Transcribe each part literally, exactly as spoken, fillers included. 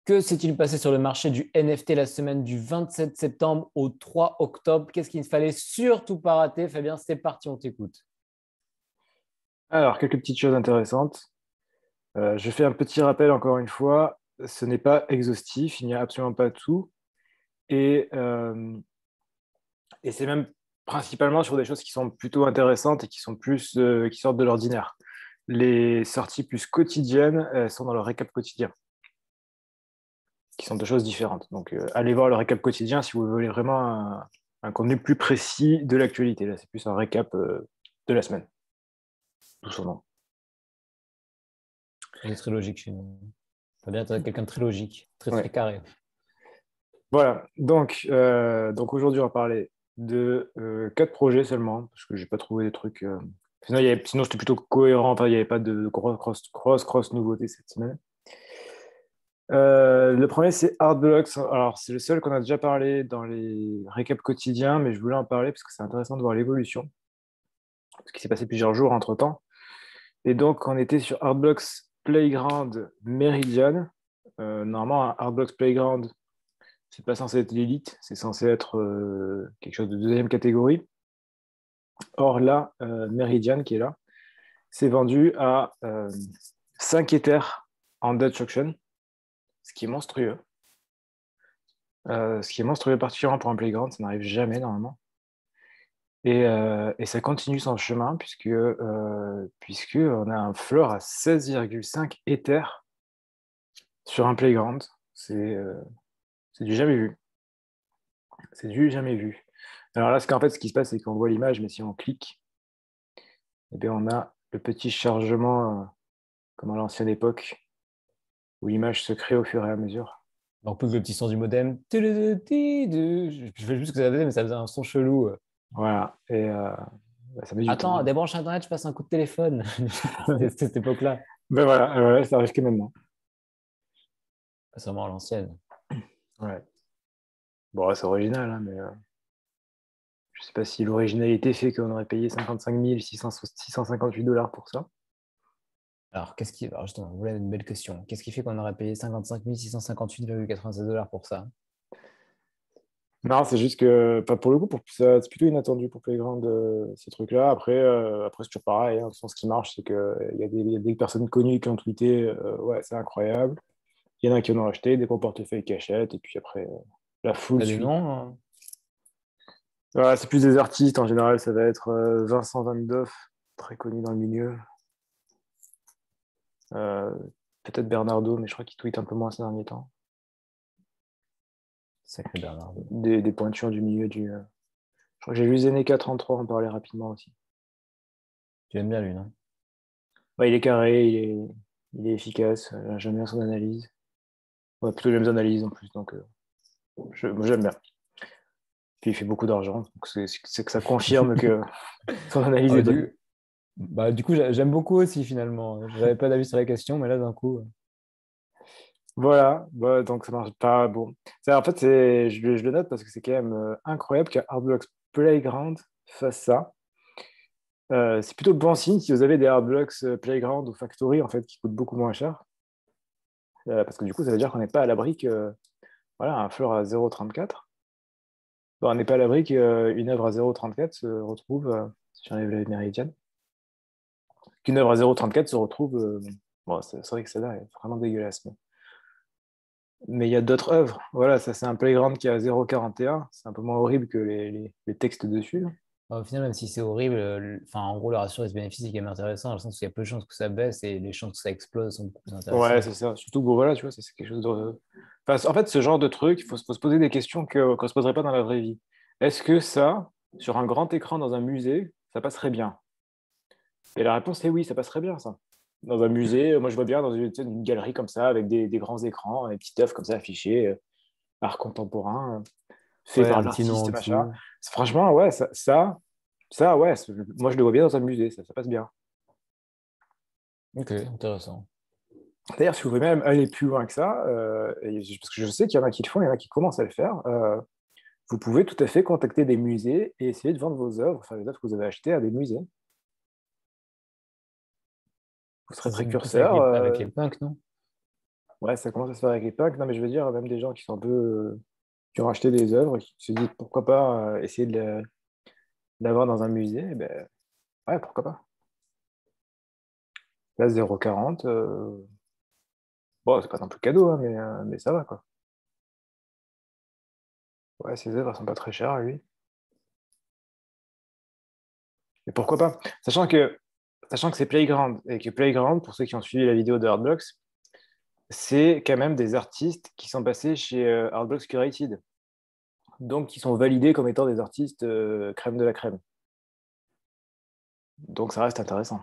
Que s'est-il passé sur le marché du N F T la semaine du vingt-sept septembre au trois octobre? Qu'est-ce qu'il ne fallait surtout pas rater? Fabien, c'est parti, on t'écoute. Alors, quelques petites choses intéressantes. Euh, je fais un petit rappel encore une fois. Ce n'est pas exhaustif, il n'y a absolument pas tout. Et, euh, et c'est même principalement sur des choses qui sont plutôt intéressantes et qui sont plus, euh, qui sortent de l'ordinaire. Les sorties plus quotidiennes, elles sont dans le récap quotidien, qui sont deux choses différentes. Donc, euh, allez voir le récap quotidien si vous voulez vraiment un, un contenu plus précis de l'actualité. Là, c'est plus un récap, euh, de la semaine, tout son nom. On est très logique chez nous. Fabien, tu es quelqu'un de très logique, très très Ouais. carré. Voilà, donc, euh, donc aujourd'hui, on va parler de euh, quatre projets seulement, parce que j'ai pas trouvé des trucs. euh, Sinon, il y avait- sinon, c'était plutôt cohérent, enfin, il n'y avait pas de grosse cross, cross, cross nouveautés cette semaine. Euh, le premier, c'est Artblocks. Alors, c'est le seul qu'on a déjà parlé dans les récaps quotidiens, mais je voulais en parler parce que c'est intéressant de voir l'évolution, parce qu'il s'est passé plusieurs jours entre-temps. Et donc, on était sur Artblocks Playground Meridian. Euh, normalement, un Artblocks Playground, c'est pas censé être l'élite, c'est censé être euh, quelque chose de deuxième catégorie. Or là, euh, Meridian qui est là, c'est vendu à euh, cinq Ethers en Dutch Auction, ce qui est monstrueux. Euh, ce qui est monstrueux particulièrement pour un playground, ça n'arrive jamais normalement. Et, euh, et ça continue son chemin puisque, euh, puisque on a un floor à seize virgule cinq Ethers sur un playground. C'est euh, c'est du jamais vu. C'est du jamais vu. Alors là, ce qu'en fait, ce qui se passe, c'est qu'on voit l'image, mais si on clique, eh bien, on a le petit chargement, euh, comme à l'ancienne époque, où l'image se crée au fur et à mesure. Donc, plus que le petit son du modem. Tudududu. Je je fais juste ce que ça faisait, mais ça faisait un son chelou. Voilà. Et euh, bah, ça met du temps. Attends, débranche Internet, je passe un coup de téléphone. C'était c'était cette époque-là. Ben voilà, euh, ouais, ça arrive que maintenant. C'est vraiment à l'ancienne. Ouais. Bon, ouais, c'est original, hein, mais euh, je sais pas si l'originalité fait qu'on aurait payé cinquante-cinq mille six cent six cent cinquante-huit dollars pour ça. Alors, qu'est-ce qui. Alors, justement, voilà une belle question. Qu'est-ce qui fait qu'on aurait payé cinquante-cinq mille six cent cinquante-huit virgule quatre-vingt-seize dollars pour ça? Non, c'est juste que, enfin, pour le coup, pour, ça, c'est plutôt inattendu pour Playground, euh, ces trucs-là. Après, euh, après c'est toujours pareil. Hein. De toute façon, ce qui marche, c'est qu'il y, a des- il y a des personnes connues qui ont tweeté, euh, ouais, c'est incroyable. Il y en a qui en ont acheté, des gros portefeuilles qui achètent, et puis après, euh, la foule T'as des suit. noms? Hein. Voilà, c'est plus des artistes, en général, ça va être euh, Vincent Van Gogh, très connu dans le milieu. Euh, Peut-être Bernardo, mais je crois qu'il tweet un peu moins ces derniers temps. Sacré Bernard. Des, des pointures du milieu du. euh, Je crois que j'ai vu Zeneca trente-trois en parler rapidement aussi. Tu aimes bien lui, non? Ouais, il est carré, il est, il est efficace, euh, j'aime bien son analyse. Ouais, plutôt j'aime bien analyse en plus, donc euh, je- moi, j'aime bien. Puis il fait beaucoup d'argent, donc c'est c'est que ça confirme que son analyse Ah, est bonne. du... Bah, du coup, j'a- j'aime beaucoup aussi finalement. J'avais pas d'avis sur la question, mais là, d'un coup. euh, Voilà, bah, donc ça marche pas. Bon, c'est- en fait, c'est, je, le je le note parce que c'est quand même euh, incroyable qu'un Hardblocks Playground fasse ça. Euh, c'est plutôt bon signe si vous avez des Hardblocks euh, Playground ou Factory en fait qui coûtent beaucoup moins cher. Euh, parce que du coup, ça veut dire qu'on n'est pas à l'abri que voilà, un floor à zéro virgule trente-quatre. Bon, on n'est pas à l'abri qu'une œuvre à zéro virgule trente-quatre se retrouve, euh, si j'enlève la méridienne, qu'une œuvre à zéro virgule trente-quatre se retrouve. euh, bon, c'est c'est vrai que celle-là est vraiment dégueulasse. Mais mais il y a d'autres œuvres. Voilà, ça c'est un playground qui est à zéro virgule quarante et un. C'est un peu moins horrible que les, les- les textes dessus. Là. Au final, même si c'est horrible, euh, le- enfin, en gros, le ratio risque-bénéfice est quand même intéressant, dans le sens où il y a peu de chances que ça baisse et les chances que ça explose sont beaucoup plus Ouais, intéressantes. c'est ça. Surtout, bon, voilà, tu vois, ça, c'est quelque chose de. Enfin, en fait, ce genre de truc, il faut, se faut se poser des questions que, qu'on ne se poserait pas dans la vraie vie. Est-ce que ça, sur un grand écran dans un musée, ça passerait bien? Et la réponse est oui, ça passerait bien, ça. Dans un musée, moi je vois bien dans une, tu sais, une galerie comme ça, avec des, des grands écrans, des petites œuvres comme ça affichées, euh, art contemporain, euh, fait Ouais, par un petit nom en l'artiste, machin. dessous. Franchement, ouais, ça, ça, ça, ouais, c'est- moi je le vois bien dans un musée, ça, ça passe bien. Ok, intéressant. D'ailleurs, si vous voulez même aller plus loin que ça, euh, et je- parce que je sais qu'il y en a qui le font, il y en a qui commencent à le faire, euh, vous pouvez tout à fait contacter des musées et essayer de vendre vos œuvres, enfin les œuvres que vous avez achetées à des musées. Vous serez Ça, c'est ça avec précurseur. les, avec euh, les punks, non? Ouais, ça commence à se faire avec les punks. Non, mais je veux dire, même des gens qui sont un peu, euh, qui ont acheté des œuvres, qui se disent pourquoi pas euh, essayer de la- d'avoir dans un musée. Eh ben, ouais, pourquoi pas. Là, zéro virgule quarante, euh, bon, c'est pas non plus cadeau, hein, mais, euh, mais ça va, quoi. Ouais, ces œuvres, elles sont pas très chères, lui. Et pourquoi pas? Sachant que, sachant que c'est Playground, et que Playground, pour ceux qui ont suivi la vidéo de Hardblocks, c'est quand même des artistes qui sont passés chez euh, Hardblocks Curated, donc qui sont validés comme étant des artistes euh, crème de la crème. Donc ça reste intéressant.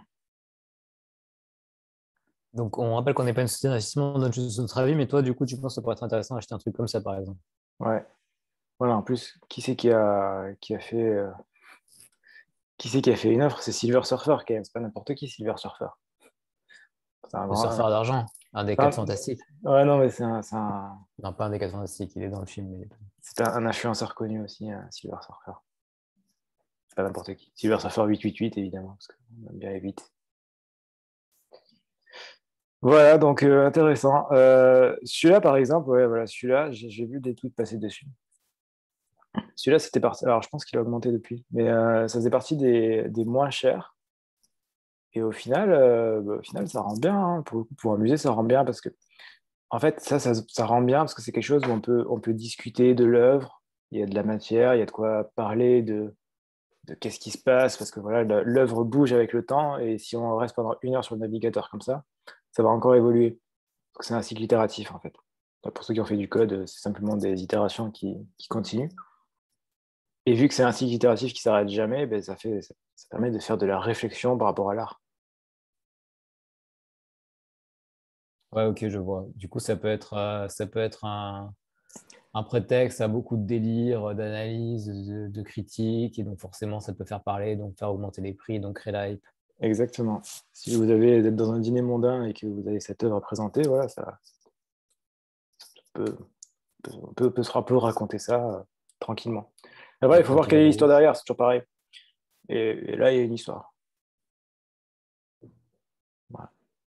Donc, on rappelle qu'on n'est pas une société d'investissement, on donne juste notre avis, mais toi, du coup, tu penses que ça pourrait être intéressant d'acheter un truc comme ça, par exemple. Ouais. Voilà, en plus, qui c'est qui a, qui a fait, euh, qui c'est qui a fait une offre? C'est Silver Surfer, quand même. C'est pas n'importe qui, Silver Surfer. C'est un Le grand. un- surfeur d'argent, un des c'est quatre un- fantastiques. Ouais, non, mais c'est un, c'est un, Non, pas un des quatre fantastiques, il est dans le film. Mais... c'est un- un influenceur connu aussi, hein, Silver Surfer. C'est pas n'importe qui. Silver Surfer huit cent quatre-vingt-huit, évidemment, parce qu'on aime bien les huit. Voilà, donc euh, intéressant. Euh, celui-là, par exemple, ouais, voilà, celui-là, j'ai j'ai vu des tweets passer dessus. Celui-là, c'était parti. Alors, je pense qu'il a augmenté depuis, mais euh, ça faisait partie des, des moins chers. Et au final, euh, bah, au final, ça rend bien, hein. Pour, le coup, pour un musée, ça rend bien parce que, en fait, ça, ça, ça rend bien parce que c'est quelque chose où on peut, on peut discuter de l'œuvre. Il y a de la matière, il y a de quoi parler de, de qu'est-ce qui se passe parce que voilà, la- l'œuvre bouge avec le temps et si on reste pendant une heure sur le navigateur comme ça, ça va encore évoluer. Donc, c'est un cycle itératif, en fait. Pour ceux qui ont fait du code, c'est simplement des itérations qui, qui continuent. Et vu que c'est un cycle itératif qui s'arrête jamais, ben, ça fait, ça, ça permet de faire de la réflexion par rapport à l'art. Ouais, ok, je vois. Du coup, ça peut être, euh, ça peut être un, un prétexte à beaucoup de délire, d'analyse, de, de critique, et donc forcément, ça peut faire parler, donc faire augmenter les prix, donc créer la hype. Exactement. Si vous avez d'être dans un dîner mondain et que vous avez cette œuvre à présenter, voilà, ça peut, peut, peut, peut se peut raconter ça euh, tranquillement. Après, il Donc, faut quoi voir qu'il quelle est l'histoire arrive. derrière, c'est toujours pareil. Et, et là, il y a une histoire. Voilà.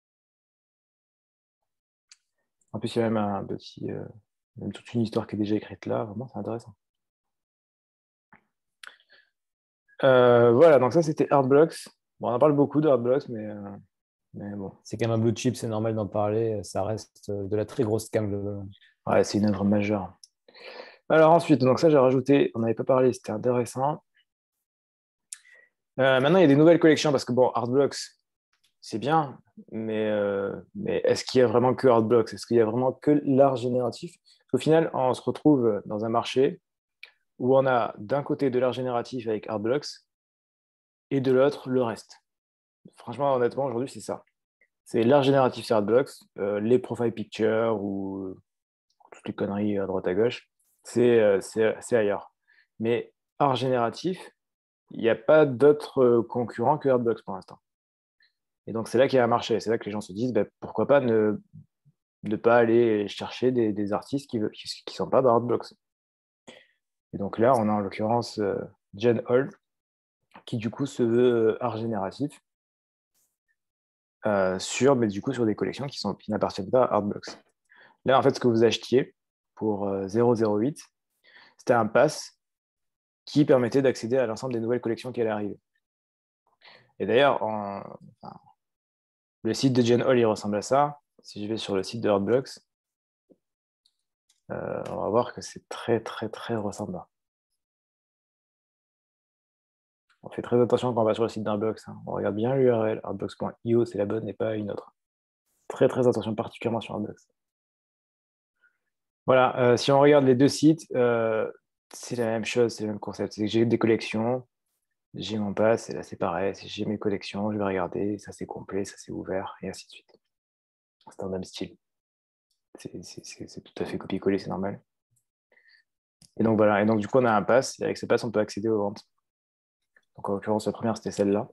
En plus, il y a même un petit, euh, même toute une histoire qui est déjà écrite là. Vraiment, c'est intéressant. Euh, voilà, donc ça, c'était Artblocks. Bon, on en parle beaucoup de Artblocks, mais, euh, mais bon. C'est quand même un blue chip, c'est normal d'en parler. Ça reste euh, de la très grosse cam, globalement. Ouais, c'est une œuvre majeure. Alors ensuite, donc ça, j'ai rajouté, on n'avait pas parlé, c'était intéressant. Euh, maintenant, il y a des nouvelles collections parce que, bon, Artblocks, c'est bien, mais, euh, mais est-ce qu'il y a vraiment que Artblocks? Est-ce qu'il y a vraiment que l'art génératif? Au final, on se retrouve dans un marché où on a d'un côté de l'art génératif avec Artblocks et de l'autre le reste. Franchement, honnêtement, aujourd'hui, c'est ça. C'est l'art génératif sur Artblocks, euh, les profile pictures ou toutes les conneries à droite à gauche, c'est euh, c'est- c'est ailleurs. Mais art génératif, il n'y a pas d'autres euh, concurrents que Artblocks pour l'instant. Et donc, c'est là qu'il y a un marché. C'est là que les gens se disent, ben, pourquoi pas ne, ne pas aller chercher des, des artistes qui ne qui, qui sont pas dans Artblocks. Et donc là, on a en l'occurrence euh, Jen Hall, qui du coup se veut euh, art génératif, euh, sur, mais du coup, sur des collections qui, sont, qui n'appartiennent pas à Artblocks. Là, en fait, ce que vous achetiez pour euh, zéro zéro huit, c'était un pass qui permettait d'accéder à l'ensemble des nouvelles collections qui allaient arriver. Et d'ailleurs, en- enfin, le site de Jen Hall, il ressemble à ça. Si je vais sur le site de Artblocks, euh, on va voir que c'est très, très, très ressemblant. On fait très attention quand on va sur le site d'Artblocks, hein. On regarde bien l'U R L. artblocks point i o, c'est la bonne et pas une autre. Très, très attention, particulièrement sur Artblocks. Voilà, euh, si on regarde les deux sites, euh, c'est la même chose, c'est le même concept. C'est que j'ai des collections, j'ai mon pass, et là c'est pareil. J'ai mes collections, je vais regarder, ça c'est complet, ça c'est ouvert, et ainsi de suite. C'est dans le même style. C'est c'est- c'est- c'est tout à fait copier-coller, c'est normal. Et donc voilà, et donc du coup on a un pass, et avec ce pass on peut accéder aux ventes. Donc en l'occurrence, la première c'était celle-là.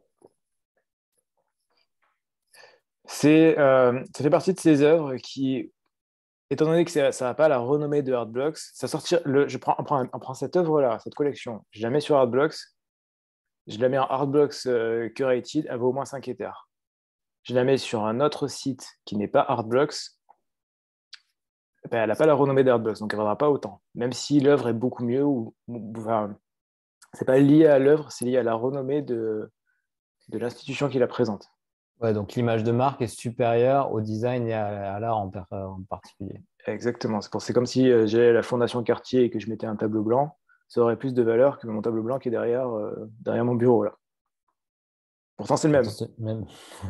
C'est, euh, ça fait partie de ces œuvres qui, étant donné que ça n'a pas la renommée de Artblocks, ça sortir, le, je prends, on prend, on prend cette œuvre-là, cette collection, je la mets sur Artblocks, je la mets en Artblocks euh, Curated, elle vaut au moins cinq éthers. Je la mets sur un autre site qui n'est pas Artblocks, elle n'a pas la renommée d'Artbox, donc elle ne vendra pas autant. Même si l'œuvre est beaucoup mieux, ou, ou enfin, c'est pas lié à l'œuvre, c'est lié à la renommée de, de l'institution qui la présente. Ouais, donc l'image de marque est supérieure au design et à, à l'art en, per- en particulier. Exactement. C'est pour- c'est comme si euh, j'allais à la Fondation Cartier et que je mettais un tableau blanc, ça aurait plus de valeur que mon tableau blanc qui est derrière, euh, derrière mon bureau là. Pourtant, c'est le Pourtant, même. c'est même...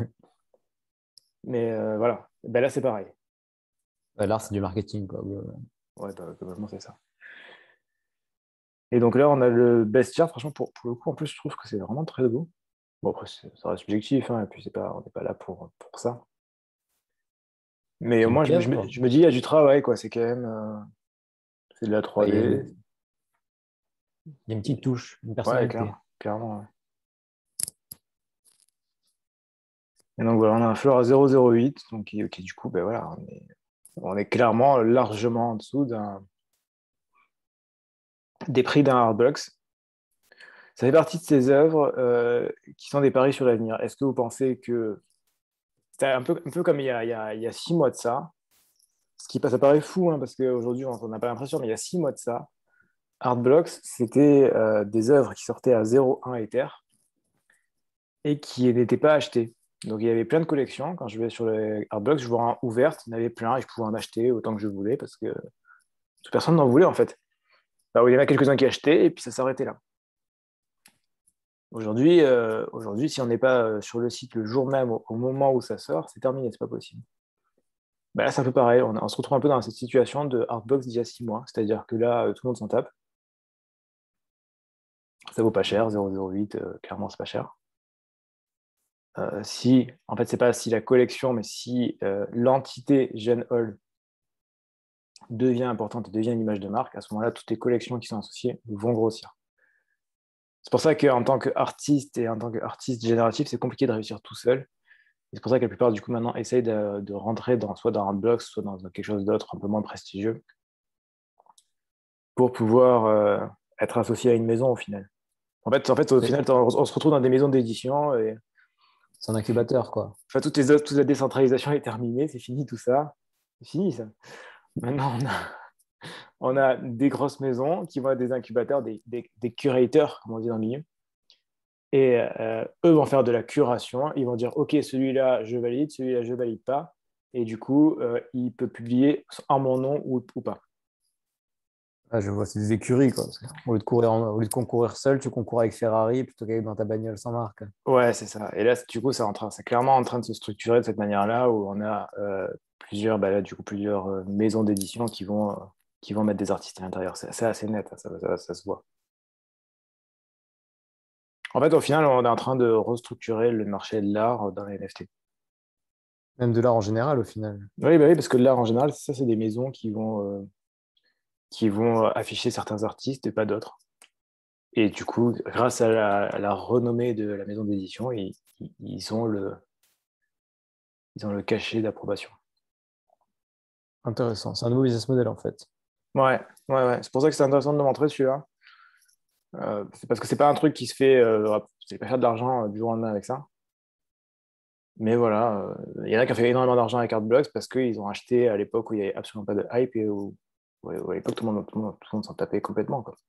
Mais euh, voilà. Ben là, c'est pareil. ouais, l'art, c'est du marketing, quoi. globalement. Ouais, bah, globalement, c'est ça. Et donc là, on a le bestiaire. Franchement, pour, pour le coup, en plus, je trouve que c'est vraiment très beau. Bon, après, c'est- ça reste subjectif, hein, et puis c'est pas, on n'est pas là pour, pour ça. Mais C'est au une moins, je me, je me- pieuvre. je me dis, il y a du travail, quoi. C'est quand même, euh, c'est de la Ouais, il y a trois D. une, il y a une petite touche, une Ouais, personnalité. clairement. Clairement, ouais. Et donc voilà, on a un fleur à zéro virgule zéro huit. Donc, qui- qui, du coup, ben voilà, on est, on est clairement largement en dessous d'un, des prix d'un Hardbox. Ça fait partie de ces œuvres euh, qui sont des paris sur l'avenir. Est-ce que vous pensez que c'était un peu, un peu comme il y, a, il, y a, il y a six mois de ça, ce qui ça paraît fou hein, parce qu'aujourd'hui on n'a pas l'impression, mais il y a six mois de ça, Artblocks, c'était euh, des œuvres qui sortaient à zéro virgule un Ether et qui n'étaient pas achetées. Donc il y avait plein de collections. Quand je vais sur les Artblocks, je vois un ouverte, il y en avait plein et je pouvais en acheter autant que je voulais parce que toute personne n'en voulait en fait. Alors, il y en a quelques-uns qui achetaient et puis ça s'arrêtait là. Aujourd'hui, euh, aujourd'hui, si on n'est pas euh, sur le site le jour même, au, au moment où ça sort, c'est terminé, c'est pas possible. Bah là, c'est un peu pareil, on, on se retrouve un peu dans cette situation de Artbox d'il y a six mois, c'est-à-dire que là, euh, tout le monde s'en tape. Ça vaut pas cher, zéro virgule zéro huit, euh, clairement, c'est pas cher. Euh, si, en fait, c'est pas si la collection, mais si euh, l'entité Gen Hall devient importante et devient une image de marque, à ce moment-là, toutes les collections qui sont associées vont grossir. C'est pour ça qu'en tant qu'artiste et en tant qu'artiste génératif, c'est compliqué de réussir tout seul. C'est pour ça que la plupart, du coup, maintenant, essayent de, de rentrer dans, soit dans un blog, soit dans quelque chose d'autre, un peu moins prestigieux, pour pouvoir euh, être associé à une maison au final. En fait, en fait au C'est final, on, on se retrouve dans des maisons d'édition et c'est un incubateur, quoi. enfin, toutes les autres, toute la décentralisation est terminée, c'est fini tout ça. C'est fini ça. Maintenant, on a, on a des grosses maisons qui vont être des incubateurs, des, des, des curators, comme on dit dans le milieu. Et euh, eux vont faire de la curation. Ils vont dire, OK, celui-là, je valide, celui-là, je valide pas. Et du coup, euh, il peut publier en mon nom ou, ou pas. Ah, je vois, c'est des écuries, quoi. Parce que au lieu de courir en- au lieu de concourir seul, tu concours avec Ferrari plutôt qu'avec dans ta bagnole sans marque. Ouais, c'est ça. Et là, du coup, c'est en train, c'est clairement en train de se structurer de cette manière-là, où on a euh, plusieurs, bah là, du coup, plusieurs euh, maisons d'édition qui vont, euh, qui vont mettre des artistes à l'intérieur. C'est c'est assez net, ça, ça, ça se voit. En fait, au final, on est en train de restructurer le marché de l'art dans les N F T. Même de l'art en général, au final. Oui, bah oui, parce que l'art en général, ça, c'est des maisons qui vont, euh, qui vont afficher certains artistes et pas d'autres. Et du coup, grâce à la, à la renommée de la maison d'édition, ils, ils ont le, ils ont le cachet d'approbation. Intéressant. C'est un nouveau business model, en fait. Ouais, ouais, ouais. C'est pour ça que c'est intéressant de le montrer celui-là. Euh, c'est parce que c'est pas un truc qui se fait, euh, c'est pas faire de l'argent euh, du jour au lendemain avec ça. Mais voilà, euh, il y en a qui ont fait énormément d'argent avec Artblocks parce qu'ils ont acheté à l'époque où il n'y avait absolument pas de hype et où, où à l'époque tout le monde, tout le monde, tout le monde s'en tapait complètement, quoi.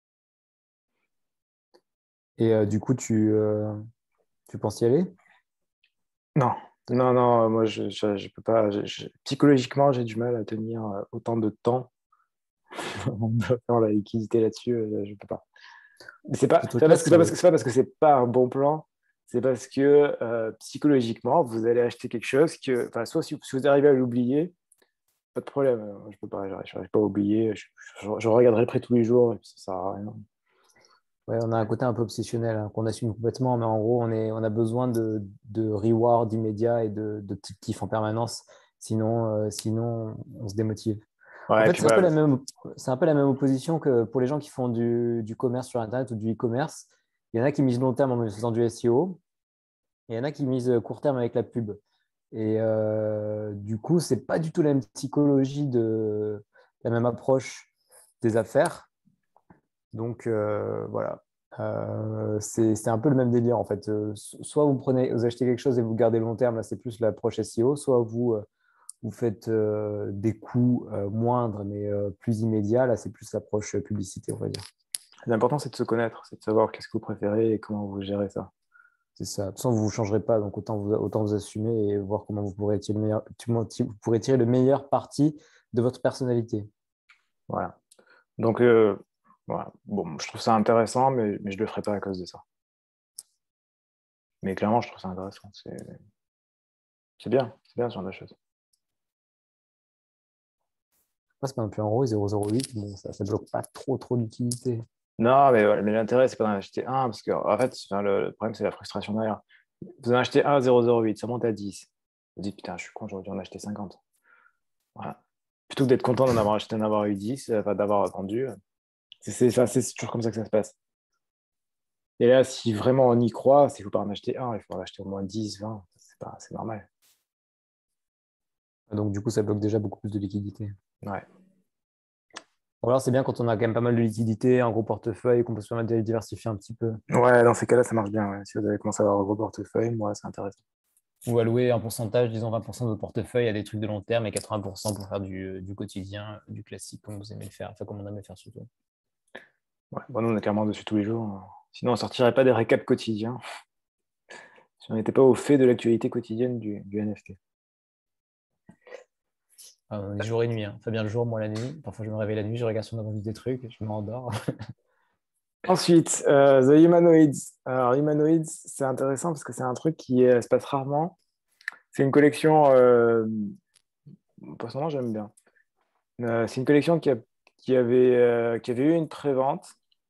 Et euh, du coup, tu, euh, tu penses y aller? Non, non, non, moi je, je, je peux pas. je- je- psychologiquement, j'ai du mal à tenir euh, autant de temps en bloquant la liquidité là-dessus. euh, Je peux pas. Mais c'est pas, Ce c'est pas truc-là, parce que c'est pas parce c'est que c'est pas parce que c'est pas un bon plan. C'est parce que euh, psychologiquement, vous allez acheter quelque chose que, enfin, soit si, si vous arrivez à l'oublier, pas de problème. euh, Je peux pas, j'arrive j'arrive pas à oublier. Je, je, je regarderai près tous les jours et puis ça sert à rien. ouais, on a un côté un peu obsessionnel hein, qu'on assume complètement, mais en gros, on est, on a besoin de, de reward immédiat et de, de petits kiffs en permanence. Sinon, euh, sinon, on se démotive. En Ouais, et fait, puis c'est un peu voilà. la même, c'est un peu la même opposition que pour les gens qui font du, du commerce sur Internet ou du e-commerce. Il y en a qui misent long terme en faisant du S E O et il y en a qui misent court terme avec la pub. Et euh, du coup, c'est pas du tout la même psychologie de la même approche des affaires. Donc euh, voilà. Euh, c'est c'est un peu le même délire en fait. Euh, so- soit vous prenez, vous achetez quelque chose et vous gardez long terme, là c'est plus l'approche S E O, soit vous, euh, vous faites euh, des coûts euh, moindres, mais euh, plus immédiats. Là, c'est plus l'approche euh, publicité, on va dire. L'important, c'est de se connaître, c'est de savoir qu'est-ce que vous préférez et comment vous gérez ça. C'est ça. De toute façon, vous ne changerez pas, donc autant vous, autant vous assumer et voir comment vous pourrez tirer le meilleur, vous pourrez tirer le meilleur parti de votre personnalité. Voilà. Donc, euh, voilà. Bon, je trouve ça intéressant, mais, mais je ne le ferai pas à cause de ça. Mais clairement, je trouve ça intéressant. C'est, c'est bien, c'est bien ce genre de choses. C'est pas non plus en gros, zéro zéro huit, bon, ça ne bloque pas trop, trop d'utilité. Non, mais, ouais, mais l'intérêt, c'est pas d'en acheter un, parce que en fait, enfin, le, le problème, c'est la frustration derrière. Vous en achetez un à zéro zéro huit, ça monte à dix. Vous dites, putain, je suis con, j'aurais dû en acheter cinquante. Voilà. Plutôt que d'être content d'en avoir acheté, d'en avoir eu dix, enfin, d'avoir attendu. C'est, c'est, enfin, c'est toujours comme ça que ça se passe. Et là, si vraiment on y croit, s'il ne faut pas en acheter un, il faut en acheter au moins dix, vingt. C'est pas, c'est normal. Donc, du coup, ça bloque déjà beaucoup plus de liquidité. Ouais. Ou alors, c'est bien quand on a quand même pas mal de liquidité, un gros portefeuille, qu'on peut se permettre de diversifier un petit peu. Ouais, dans ces cas-là, ça marche bien. Ouais. Si vous avez commencé à avoir un gros portefeuille, moi, c'est intéressant. Ou allouer un pourcentage, disons vingt pour cent de votre portefeuille à des trucs de long terme et quatre-vingts pour cent pour faire du, du quotidien, du classique, comme vous aimez le faire, enfin, comme on aime le faire surtout. Ouais. Bon, nous, on est clairement dessus tous les jours. Sinon, on ne sortirait pas des récaps quotidiens si on n'était pas au fait de l'actualité quotidienne du, du N F T. Enfin, on est jour et nuit. Hein. Fabien le jour, moi la nuit. Parfois, je me réveille la nuit, je regarde sur ma vendu des trucs, je m'endors. Ensuite, euh, The Humanoids. Alors, Humanoids, c'est intéressant parce que c'est un truc qui euh, se passe rarement. C'est une collection, euh, personnellement, j'aime bien. Euh, c'est une collection qui, a- qui avait, euh, qui avait eu une prévente.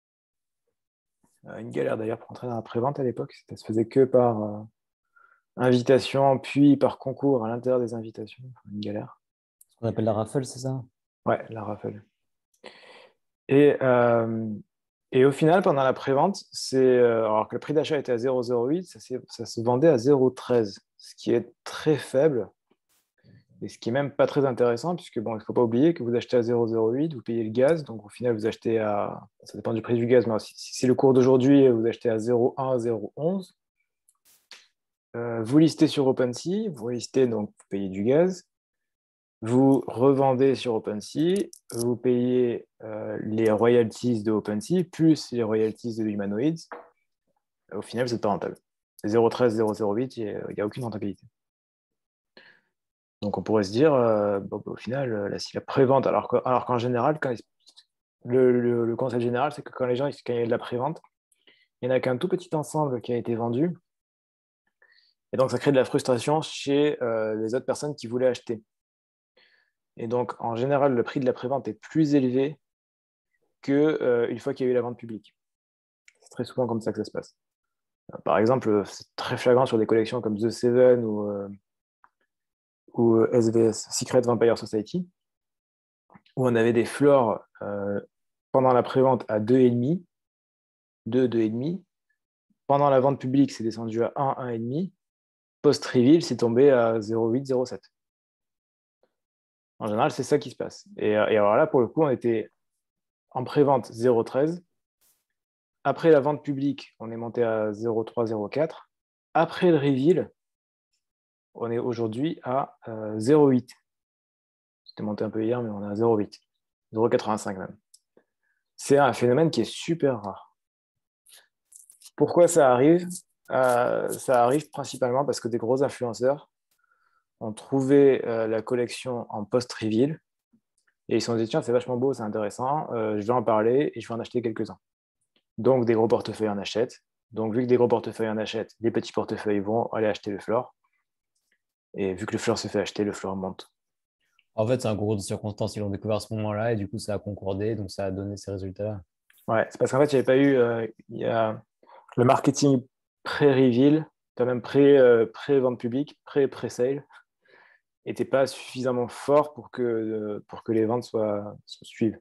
Euh, une galère d'ailleurs pour entrer dans la prévente à l'époque. Ça se faisait que par euh, invitation, puis par concours à l'intérieur des invitations. Enfin, une galère. Ce qu'on appelle la raffle, c'est ça? Ouais, la rafale. Et, euh, et au final, pendant la prévente, c'est, euh, alors que le prix d'achat était à zéro virgule zéro huit, ça, s'est- ça se vendait à zéro virgule treize, ce qui est très faible et ce qui est même pas très intéressant, puisque bon, il ne faut pas oublier que vous achetez à zéro virgule zéro huit, vous payez le gaz, donc au final, vous achetez à, ça dépend du prix du gaz, mais si, si c'est le cours d'aujourd'hui, vous achetez à zéro virgule un, zéro virgule onze. Euh, vous listez sur OpenSea, vous listez, donc vous payez du gaz. Vous revendez sur OpenSea, vous payez euh, les royalties de OpenSea plus les royalties de Humanoids. Au final, vous n'êtes pas rentable. zéro virgule treize, zéro virgule zéro huit, il n'y a aucune rentabilité. Donc on pourrait se dire, euh, bon, au final, euh, là, si la prévente, alors qu'en alors qu'en général, quand le, le, le concept général, c'est que quand les gens, quand il y a de la prévente, il n'y en a qu'un tout petit ensemble qui a été vendu. Et donc ça crée de la frustration chez euh, les autres personnes qui voulaient acheter. Et donc, en général, le prix de la prévente est plus élevé qu'une euh, fois qu'il y a eu la vente publique. C'est très souvent comme ça que ça se passe. Par exemple, c'est très flagrant sur des collections comme The Seven ou, euh, ou euh, S V S, Secret Vampire Society, où on avait des floors euh, pendant la prévente à deux virgule cinq, deux, deux virgule cinq. Pendant la vente publique, c'est descendu à un, un virgule cinq. Post-reveal, c'est tombé à zéro virgule huit, zéro virgule sept. En général, c'est ça qui se passe. Et, et alors là, pour le coup, on était en prévente zéro virgule treize. Après la vente publique, on est monté à zéro virgule trois, zéro virgule quatre. Après le reveal, on est aujourd'hui à euh, zéro virgule huit. C'était monté un peu hier, mais on est à zéro virgule huit. zéro virgule quatre-vingt-cinq même. C'est un phénomène qui est super rare. Pourquoi ça arrive? Euh, ça arrive principalement parce que des gros influenceurs ont trouvé euh, la collection en post-reveal et ils se sont dit, tiens, c'est vachement beau, c'est intéressant, euh, je vais en parler et je vais en acheter quelques-uns. Donc, des gros portefeuilles en achètent. Donc, vu que des gros portefeuilles en achètent, des petits portefeuilles vont aller acheter le floor. Et vu que le floor se fait acheter, le floor monte. En fait, c'est un concours de circonstances. Ils l'ont découvert à ce moment-là et du coup, ça a concordé, donc ça a donné ces résultats-là. Ouais, c'est parce qu'en fait, il n'y avait pas eu euh, il y a le marketing pré-reveal, quand même pré, euh, pré-vente publique, pré-pré-sale, n'était pas suffisamment fort pour que, euh, pour que les ventes soient, soient suivent.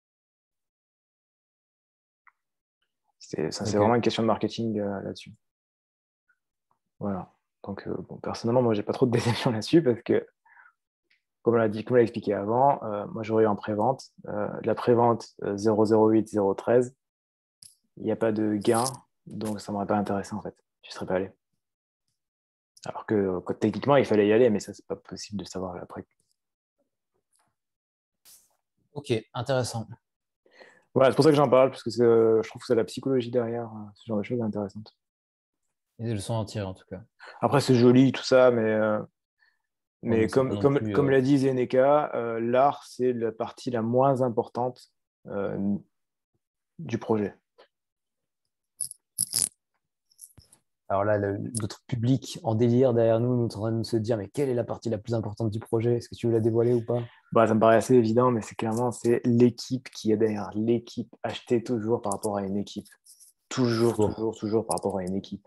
C'est, ça, c'est Ok. vraiment une question de marketing euh, là-dessus. Voilà. Donc, euh, bon, personnellement, moi, j'ai pas trop de déception là-dessus parce que, comme on l'a dit, comme on l'a expliqué avant, euh, moi, j'aurais eu en prévente. Euh, la prévente euh, zéro virgule zéro huit, zéro virgule treize, il n'y a pas de gain, donc ça ne m'aurait pas intéressé en fait. Je ne serais pas allé. Alors que euh, techniquement, il fallait y aller, mais ça, c'est pas possible de savoir après. Ok, intéressant. Voilà, c'est pour ça que j'en parle, parce que c'est, euh, je trouve que c'est la psychologie derrière euh, ce genre de choses intéressantes. Il y a des leçons à en tirer en tout cas. Après, c'est joli, tout ça, mais, euh, Ouais, mais mais c'est pas comme, non comme, plus. comme euh, l'a dit Zeneca, euh, l'art, c'est la partie la moins importante euh, du projet. Alors là, le- notre public en délire derrière nous, nous est en train de se dire, mais quelle est la partie la plus importante du projet? Est-ce que tu veux la dévoiler ou pas? Bah, ça me paraît assez évident, mais c'est clairement c'est l'équipe qui est derrière. L'équipe, acheter toujours par rapport à une équipe. Toujours, Toujours. toujours, toujours par rapport à une équipe.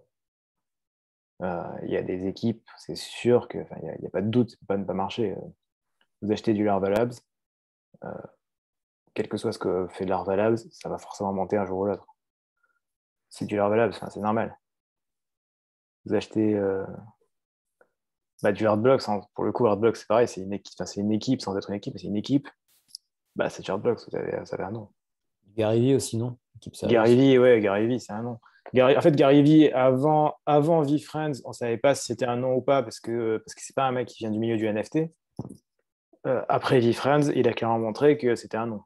Euh, Il y a des équipes, c'est sûr que, enfin, il n'y a, il y a pas de doute, ça peut pas ne pas marcher. Euh, Vous achetez du Larva Labs, euh, quel que soit ce que fait Larva Labs, ça va forcément monter un jour ou l'autre. C'est du Larva Labs, enfin, c'est normal. Vous achetez euh, bah, du Hardblocks, hein. Pour le coup, Hardblocks, c'est pareil, c'est une équipe, enfin, c'est une équipe sans être une équipe, mais c'est une équipe. Bah, c'est du Hardblocks, vous avez, ça avait un nom. Gary Vee aussi, non? Équipe Gary sérieuse. Vee, ouais, Gary Vee, c'est un nom. Gary- en fait, Gary Vee, avant, avant VeeFriends, on ne savait pas si c'était un nom ou pas parce que parce que c'est pas un mec qui vient du milieu du N F T. Euh, après VeeFriends, il a clairement montré que c'était un nom.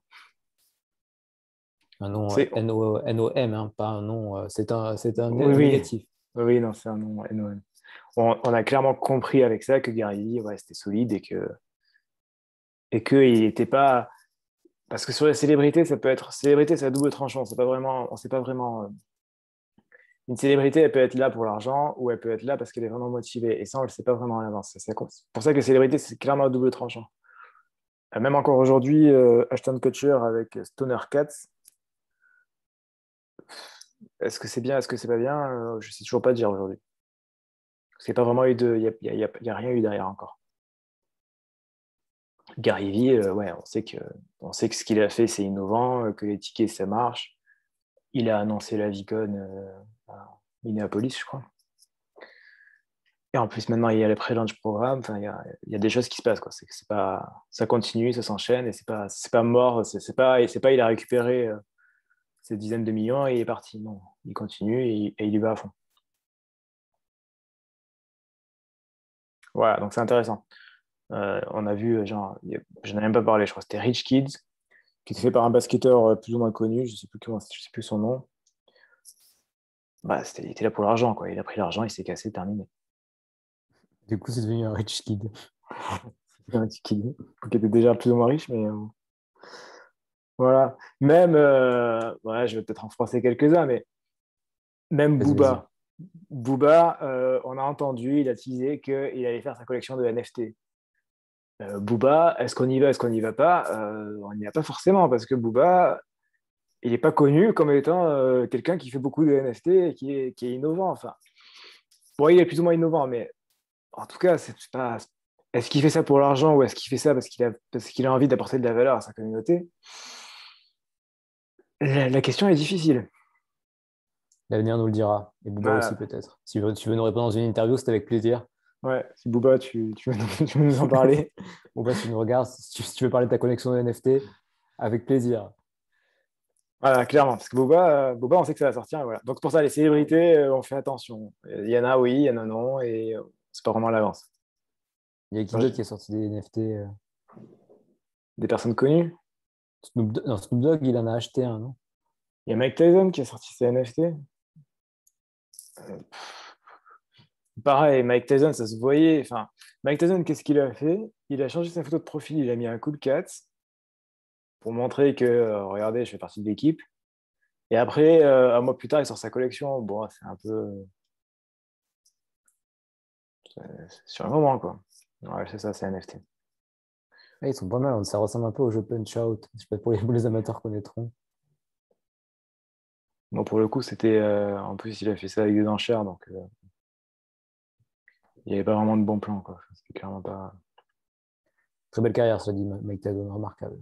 Un nom euh, C'est, N O N O M, hein, pas un nom. euh, c'est un, c'est un oui, né- oui, négatif. oui, oui, non, c'est un nom N O N. On, on a clairement compris avec ça que Gary Vee, ouais, c'était solide et que et que il n'était pas parce que sur les célébrités, ça peut être célébrité, c'est à double tranchant. C'est pas vraiment, on sait pas vraiment. euh, Une célébrité, elle peut être là pour l'argent ou elle peut être là parce qu'elle est vraiment motivée. Et ça, on ne le sait pas vraiment à l'avance. C'est pour ça que la célébrité, c'est clairement à double tranchant. Euh, Même encore aujourd'hui, euh, Ashton Kutcher avec Stoner Cats, est-ce que c'est bien, est-ce que c'est pas bien? Euh, je ne sais toujours pas dire aujourd'hui. Parce qu'il n'y a pas vraiment eu de. Il n'y a, il y a- il y a- il y a rien eu derrière encore. Gary Vee, euh, ouais, on sait que, on sait que ce qu'il a fait, c'est innovant, euh, que les tickets, ça marche. Il a annoncé la Vicon euh, à Minneapolis, je crois. Et en plus, maintenant, il y a les pré-launch programmes. Enfin, il y a, il y a des choses qui se passent, quoi. C'est, c'est pas, ça continue, ça s'enchaîne et c'est pas, c'est pas mort. C'est, c'est pas, et c'est pas, il a récupéré euh, ces dizaines de millions et il est parti. Non, il continue et, et il y va à fond. Voilà, donc c'est intéressant. Euh, on a vu, euh, genre, il y a- je n'en ai même pas parlé, je crois, c'était Rich Kids, qui était fait par un basketteur euh, plus ou moins connu, je sais plus comment, je sais plus son nom. Bah, c'était, il était là pour l'argent, quoi. Il a pris l'argent, il s'est cassé, terminé. Du coup, c'est devenu un rich kid. Rich Kid, qui était déjà plus ou moins riche, mais euh, voilà. Même, euh, ouais, je vais peut-être en froisser quelques-uns, mais même Vas-y, vas-y. Booba. Booba, euh, on a entendu, il a teasé qu'il allait faire sa collection de N F T. Euh, Booba, est-ce qu'on y va, est-ce qu'on n'y va pas? Euh, on n'y va pas forcément, parce que Booba, il n'est pas connu comme étant euh, quelqu'un qui fait beaucoup de N F T et qui est, qui est innovant. Enfin, bon, il est plus ou moins innovant, mais en tout cas, c'est pas. Est-ce qu'il fait ça pour l'argent ou est-ce qu'il fait ça parce qu'il a, parce qu'il a envie d'apporter de la valeur à sa communauté? La, la question est difficile. L'avenir nous le dira. Et Booba aussi, Voilà. peut-être. Si tu veux, tu veux nous répondre dans une interview, c'est avec plaisir. Ouais, si Booba, tu, tu, veux, nous- tu veux nous en parler? Booba, si tu nous regardes, si tu, si tu veux parler de ta collection de N F T, avec plaisir. Voilà, clairement, parce que Booba, euh, Booba, on sait que ça va sortir. Et voilà. Donc pour ça, les célébrités, euh, on fait attention. Il y en a oui, il y en a non, et euh, c'est pas vraiment à l'avance. Il y a qui Moi, d'autre je- qui a sorti des N F T? euh, Des personnes connues. Snoop Dogg, non, Snoop Dogg, il en a acheté un, non? Il y a Mike Tyson qui a sorti ses N F T. Pareil, Mike Tyson, ça se voyait. Enfin, Mike Tyson, qu'est-ce qu'il a fait? Il a changé sa photo de profil, il a mis un cool cat pour montrer que, euh, regardez, je fais partie de l'équipe. Et après, euh, un mois plus tard, il sort sa collection. Bon, c'est un peu euh, sur le moment, quoi. Ouais, c'est ça, c'est N F T. Ah, ils sont pas mal, hein. Ça ressemble un peu au jeu Punch Out. Je sais pas, pour les, pour les amateurs connaîtront. Bon, pour le coup, c'était. Euh, en plus, il a fait ça avec des enchères, donc euh, il n'y avait pas vraiment de bon plan, quoi. C'était clairement pas. Très belle carrière, cela dit, Mike Tyson, remarquable.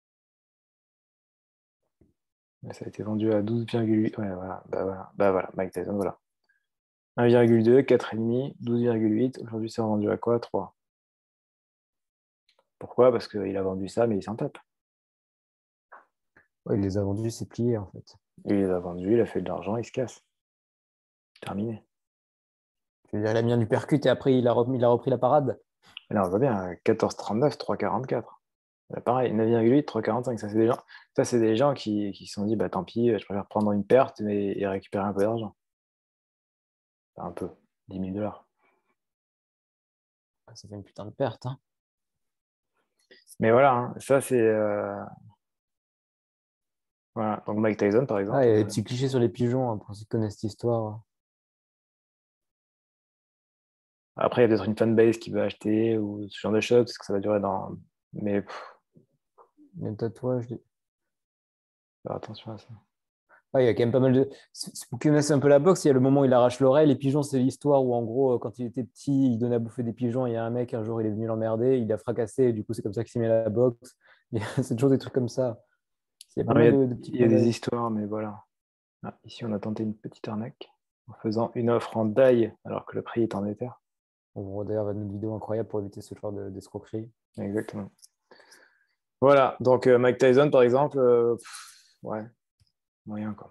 Ça a été vendu à douze virgule huit. Ouais, voilà. Bah voilà. Bah voilà. Mike Tyson, voilà. un virgule deux, quatre virgule cinq, douze virgule huit. Aujourd'hui, c'est vendu à quoi? Trois. Pourquoi? Parce qu'il a vendu ça, mais il s'en tape. Ouais, il les a vendus, c'est plié, en fait. Il les a vendus, il a fait de l'argent, il se casse. Terminé. Je veux dire, il a mis un uppercut et après, il a, remis, il a repris la parade. Là, on voit bien, quatorze trente-neuf, trois quarante-quatre. Bah, pareil, neuf virgule huit, trois virgule quarante-cinq, ça c'est des gens, ça, c'est des gens qui, qui se sont dit, bah, tant pis, je préfère prendre une perte mais, et récupérer un peu d'argent. Enfin, un peu, dix mille dollars. Ça fait une putain de perte. Hein. Mais voilà, hein, ça c'est... euh, Voilà. Donc Mike Tyson, par Ah, il exemple. y a des euh, petits clichés sur les pigeons, hein, pour ceux qui connaissent cette histoire. Après, il y a peut-être une fanbase qui veut acheter ou ce genre de choses, parce que ça va durer dans... Mais pff, Les tatouages. des- faire attention à ça. Ah, il y a quand même pas mal de. C'est- c'est- Pour qui connaissent un peu la boxe, il y a le moment où il arrache l'oreille. Les pigeons, c'est l'histoire où, en gros, euh, quand il était petit, il donnait à bouffer des pigeons. Il y a un mec, un jour, il est venu l'emmerder, il a fracassé, et du coup, c'est comme ça qu'il s'est mis à la boxe. Il y a- C'est toujours des trucs comme ça. Il y a pas Non, il y mal a, de, de petits il y a clins des d'œil. histoires, mais voilà. Ah, ici, on a tenté une petite arnaque en faisant une offre en die alors que le prix est en Ether. On voit d'ailleurs notre vidéo incroyable pour éviter ce genre de- d'escroquerie. Exactement. Voilà, donc euh, Mike Tyson, par exemple, euh, pff, ouais, moyen quoi.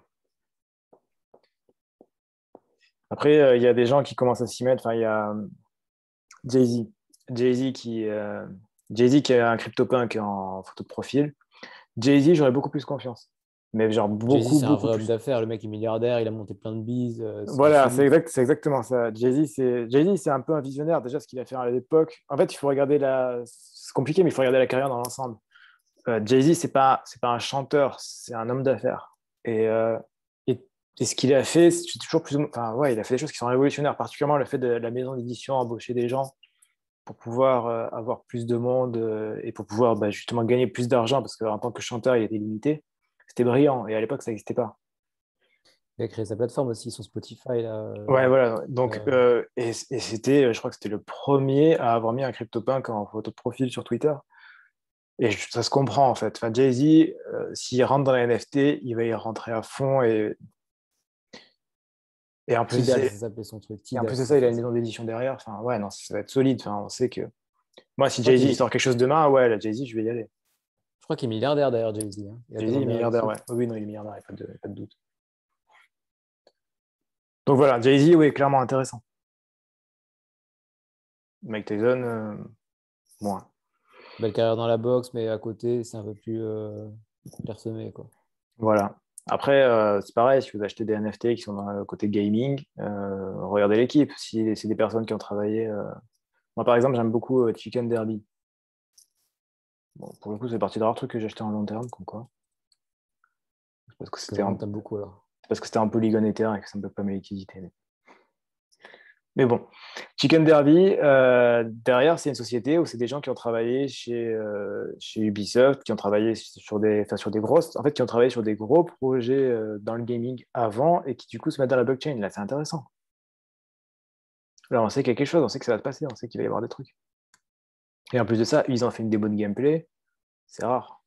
Après, euh, il y a des gens qui commencent à s'y mettre. Enfin, il y a euh, Jay-Z. Jay-Z qui, euh, Jay-Z qui a un CryptoPunk en photo de profil. Jay-Z, j'aurais beaucoup plus confiance. Mais genre Jay-Z, beaucoup, c'est un beaucoup vrai homme plus. d'affaires. Le mec est milliardaire, il a monté plein de bises. euh, c'est du Voilà, c'est solide. exact, c'est exactement ça. Jay-Z, c'est Jay-Z, c'est un peu un visionnaire. Déjà, ce qu'il a fait à l'époque. En fait, il faut regarder la. C'est compliqué, mais il faut regarder la carrière dans l'ensemble. Euh, Jay-Z, c'est pas, c'est pas un chanteur, c'est un homme d'affaires. Et, euh, et, et ce qu'il a fait, c'est toujours plus. Enfin, ouais, il a fait des choses qui sont révolutionnaires, particulièrement le fait de la maison d'édition embaucher des gens pour pouvoir euh, avoir plus de monde euh, et pour pouvoir bah, justement gagner plus d'argent parce qu'en tant que chanteur, il était limité. C'était brillant et à l'époque, ça n'existait pas. Il a créé sa plateforme aussi, son Spotify. Là, euh, Ouais, voilà. Donc, euh, euh, et, et c'était, je crois que c'était le premier à avoir mis un CryptoPunk en photo de profil sur Twitter. Et je- ça se comprend en fait. Enfin, Jay-Z, euh, s'il rentre dans les N F T, il va y rentrer à fond. Et, et en plus de ça, Tidal, ça s'appelait son truc. et en Tidal, plus de c'est ça, il a une c'est- maison d'édition derrière. Enfin, ouais, non, ça va être solide. Enfin, on sait que moi, si Je crois Jay-Z qu'il il est... sort quelque chose demain, ouais, là, Jay-Z, je vais y aller. je crois qu'il est milliardaire d'ailleurs, Jay-Z. Hein. Il a Jay-Z est tellement bien milliardaire, réussi. ouais. Oui, non, il est milliardaire, il n'y a pas de, pas de doute. Donc voilà, Jay-Z, oui, clairement intéressant. Mike Tyson, euh, moins. Belle carrière dans la boxe, mais à côté, c'est un peu plus euh, clairsemé, quoi. Voilà. Après, euh, c'est pareil, si vous achetez des N F T qui sont dans le côté gaming, euh, regardez l'équipe. Si c'est des personnes qui ont travaillé. euh, Moi, par exemple, j'aime beaucoup euh, Chicken Derby. Bon, pour le coup, c'est partie de rares trucs que j'ai acheté en long terme, comme quoi. C'est parce que Que c'était vraiment, un... t'aimes beaucoup, alors. c'est parce que c'était un polygone Ether et que ça ne peut pas mes liquidités. Mais... mais bon, Chicken Derby, euh, derrière, c'est une société où c'est des gens qui ont travaillé chez, euh, chez Ubisoft, qui ont travaillé sur des, enfin, sur des grosses, en fait, qui ont travaillé sur des gros projets euh, dans le gaming avant et qui du coup se mettent dans la blockchain. Là, c'est intéressant. Là, on sait qu'il y a quelque chose, on sait que ça va se passer, on sait qu'il va y avoir des trucs. Et en plus de ça, ils ont fait une démo de gameplay, c'est rare.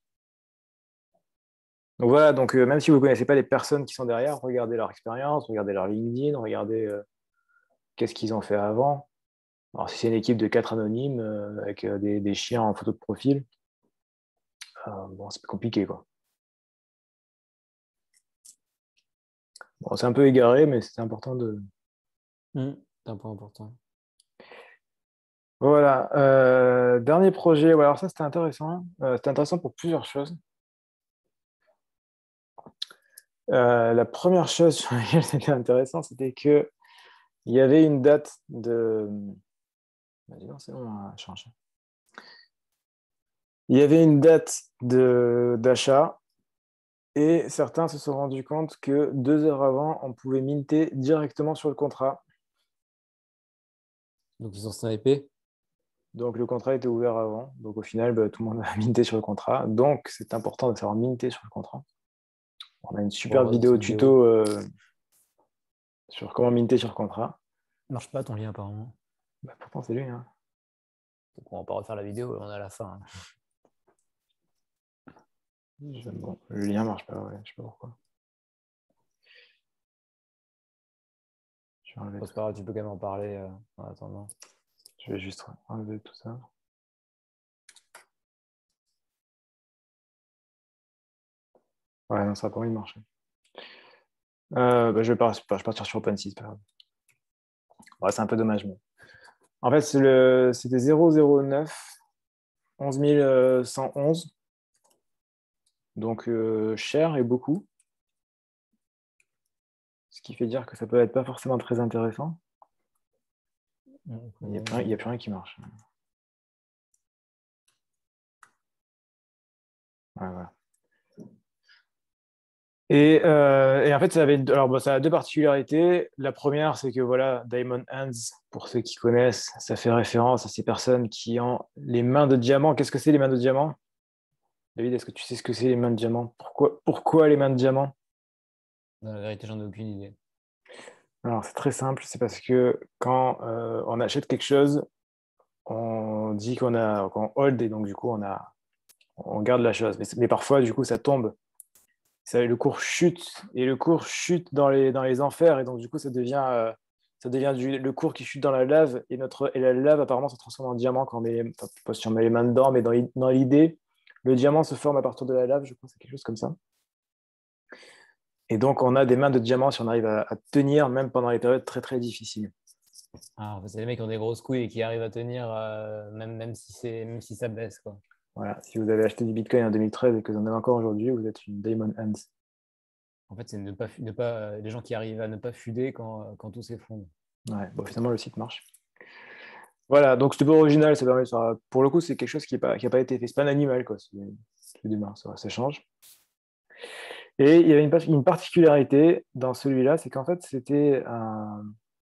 Donc voilà, donc euh, même si vous ne connaissez pas les personnes qui sont derrière, regardez leur expérience, regardez leur LinkedIn, regardez euh, qu'est-ce qu'ils ont fait avant. Alors si c'est une équipe de quatre anonymes euh, avec euh, des, des chiens en photo de profil, euh, bon, c'est compliqué quoi. Bon, c'est un peu égaré, mais c'est important de. Hmm, c'est un point important. Voilà. Euh, dernier projet, ouais, alors ça c'était intéressant. Euh, c'était intéressant pour plusieurs choses. Euh, la première chose sur laquelle c'était intéressant, c'était que il y avait une date de. Vas-y, non, c'est bon, on a changé. Il y avait une date de d'achat et certains se sont rendus compte que deux heures avant, on pouvait minter directement sur le contrat. Donc, ils ont snipé. Donc le contrat était ouvert avant. Donc au final, bah, tout le monde a minté sur le contrat. Donc c'est important de savoir minter sur le contrat. On a une On va super voir dans vidéo cette vidéo. tuto euh, sur comment minter sur contrat. Ça marche pas ton lien, apparemment. Bah, pourtant c'est lui. Hein. Donc, on va pas refaire la vidéo, on est à la fin. Hein. Je- Bon, le lien marche pas. Ouais, je sais pas pourquoi. Je vais enlever Bon, tout c'est pas ça. grave, tu peux quand même en parler euh, en attendant. Je vais juste enlever tout ça. Ouais, non, ça n'a pas envie de marcher. Euh, bah, je vais pas, je vais partir sur OpenSea, c'est pas grave. Ouais, c'est un peu dommage. Mais... En fait, c'est le... c'était zéro zéro neuf. onze mille cent onze. Donc, euh, cher et beaucoup. Ce qui fait dire que ça peut être pas forcément très intéressant. Il n'y a, plus rien- il y a plus rien qui marche. Ouais, voilà. Et, euh, et en fait, ça avait, alors, bon, ça a deux particularités. La première, c'est que voilà, Diamond Hands, pour ceux qui connaissent, ça fait référence à ces personnes qui ont les mains de diamant. Qu'est-ce que c'est les mains de diamant? David, est-ce que tu sais ce que c'est les mains de diamant? Pourquoi, pourquoi les mains de diamant? Dans la vérité, j'en ai aucune idée. Alors, c'est très simple, c'est parce que quand euh, on achète quelque chose, on dit qu'on a, qu'on hold et donc du coup, on a, on garde la chose. Mais, mais parfois, du coup, ça tombe. Ça, le cours chute et le cours chute dans les, dans les enfers et donc du coup, ça devient, euh, ça devient du, le cours qui chute dans la lave et, notre, et la lave, apparemment, se transforme en diamant quand on met, les, enfin, pas si on met les mains dedans, mais dans, dans l'idée, le diamant se forme à partir de la lave, je crois que c'est quelque chose comme ça. Et donc, on a des mains de diamant si on arrive à, à tenir même pendant les périodes très, très difficiles. Ah, en fait, c'est les mecs qui ont des grosses couilles et qui arrivent à tenir euh, même, même, si c'est, même si ça baisse, quoi. Voilà. Si vous avez acheté du Bitcoin en deux mille treize et que vous en avez encore aujourd'hui, vous êtes une Diamond Hands. En fait, c'est ne pas, ne pas, les gens qui arrivent à ne pas fuder quand, quand tout s'effondre. Ouais, bon, finalement, le site marche. Voilà, donc c'était pas original, ça permet, ça, pour le coup, c'est quelque chose qui n'a pas, qui a pas été fait. C'est pas un animal, quoi. C'est c'est des mains, ça, ça change. Et il y avait une, une particularité dans celui-là, c'est qu'en fait, c'était un...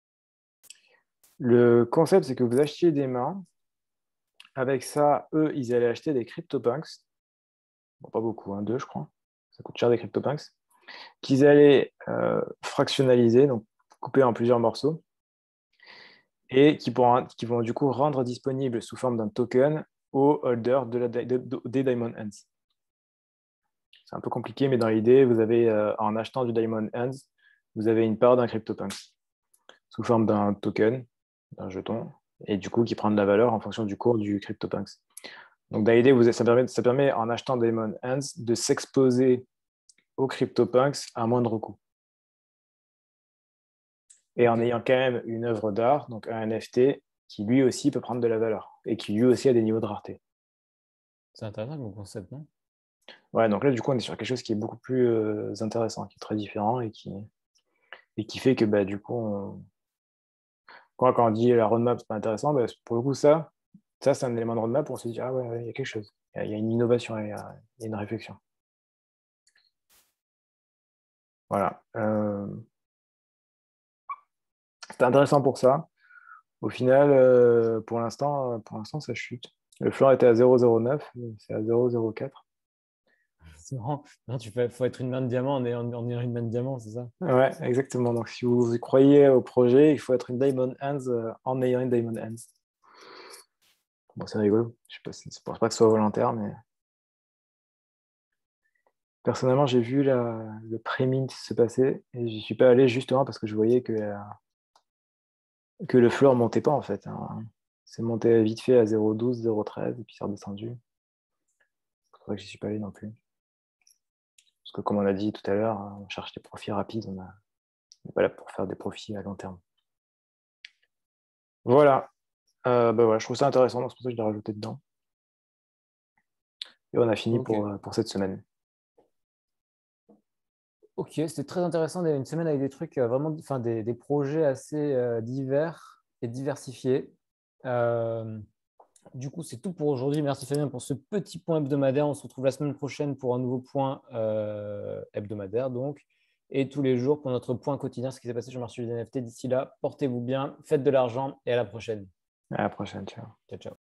Le concept, c'est que vous achetiez des mains. Avec ça, eux, ils allaient acheter des CryptoPunks. Bon, pas beaucoup, hein, deux, je crois. Ça coûte cher des CryptoPunks. Qu'ils allaient euh, fractionnaliser, donc couper en plusieurs morceaux, et qui, pourront, qui vont du coup rendre disponible sous forme d'un token aux holders de la, de, de, des Diamond Hands. C'est un peu compliqué, mais dans l'idée, vous avez, euh, en achetant du Diamond Hands, vous avez une part d'un CryptoPunks sous forme d'un token, d'un jeton, et du coup qui prend de la valeur en fonction du cours du CryptoPunks. Donc dans l'idée, vous, ça, permet, ça permet en achetant Diamond Hands de s'exposer aux CryptoPunks à moindre coût. Et en Ok. ayant quand même une œuvre d'art, donc un N F T, qui lui aussi peut prendre de la valeur et qui lui aussi a des niveaux de rareté. C'est intéressant comme concept, non? Ouais, donc là, du coup, on est sur quelque chose qui est beaucoup plus euh, intéressant, qui est très différent et qui, et qui fait que, bah, du coup, on... quand, quand on dit la roadmap, c'est pas intéressant, bah, pour le coup, ça, ça c'est un élément de roadmap où on se dit, ah ouais, ouais, il y a quelque chose, il y a, il y a une innovation, il y a, il y a une réflexion. Voilà. Euh... C'était intéressant pour ça. Au final, euh, pour l'instant, pour l'instant, ça chute. Le floor était à zéro virgule zéro neuf, c'est à zéro virgule zéro quatre. C'est marrant. Non, tu fais, faut être une main de diamant en ayant, en ayant une main de diamant, c'est ça? Ouais, exactement. Donc, si vous y croyez au projet, il faut être une Diamond Hands euh, en ayant une Diamond Hands. Bon, c'est rigolo. Je sais pas si, je pense pas que ce soit volontaire, mais personnellement, j'ai vu la, le pré-mint se passer et j'y suis pas allé justement parce que je voyais que, euh, que le floor montait pas en fait, hein. C'est monté vite fait à zéro virgule douze, zéro virgule treize et puis c'est redescendu. C'est vrai que j'y suis pas allé non plus. Parce que comme on a dit tout à l'heure, on cherche des profits rapides, on n'est pas là pour faire des profits à long terme. Voilà. Euh, bah voilà, je trouve ça intéressant, donc c'est pour ça que je l'ai rajouté dedans. Et on a fini Ok. pour, euh, pour cette semaine. Ok, c'était très intéressant. Une semaine avec des trucs euh, vraiment, enfin des, des projets assez euh, divers et diversifiés. Euh, du coup, c'est tout pour aujourd'hui. Merci Fabien pour ce petit point hebdomadaire. On se retrouve la semaine prochaine pour un nouveau point euh, hebdomadaire, donc, et tous les jours pour notre point quotidien, ce qui s'est passé sur le marché des N F T. D'ici là, portez-vous bien, faites de l'argent et à la prochaine. À la prochaine, ciao. Ciao, ciao.